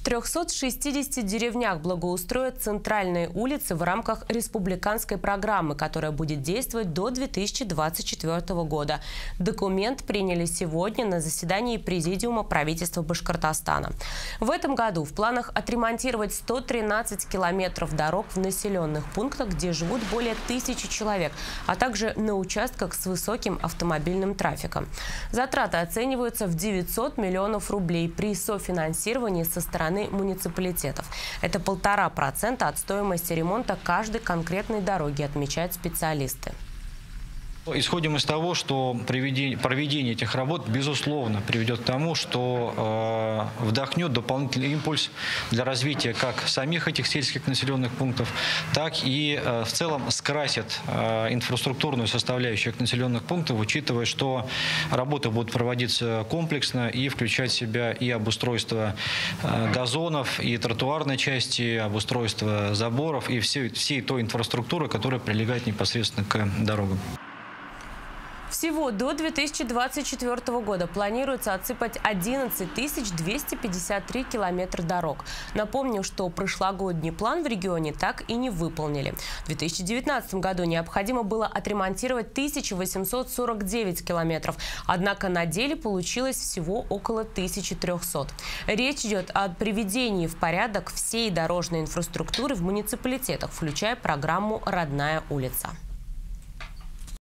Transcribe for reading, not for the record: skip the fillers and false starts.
360 деревнях благоустроят центральные улицы в рамках республиканской программы, которая будет действовать до 2024 года. Документ приняли сегодня на заседании Президиума правительства Башкортостана. В этом году в планах отремонтировать 113 километров дорог в населенных пунктах, где живут более 1000 человек, а также на участках с высоким автомобильным трафиком. Затраты оцениваются в 900 миллионов рублей при софинансировании со стороны муниципалитетов. Это 1,5% от стоимости ремонта каждой конкретной дороги, отмечают специалисты. Исходим из того, что проведение этих работ, безусловно, приведет к тому, что вдохнет дополнительный импульс для развития как самих этих сельских населенных пунктов, так и в целом скрасит инфраструктурную составляющую населенных пунктов, учитывая, что работы будут проводиться комплексно и включать в себя и обустройство газонов, и тротуарной части, обустройство заборов и всей той инфраструктуры, которая прилегает непосредственно к дорогам. Всего до 2024 года планируется отсыпать 11 253 километра дорог. Напомню, что прошлогодний план в регионе так и не выполнили. В 2019 году необходимо было отремонтировать 1849 километров, однако на деле получилось всего около 1300. Речь идет о приведении в порядок всей дорожной инфраструктуры в муниципалитетах, включая программу «Родная улица».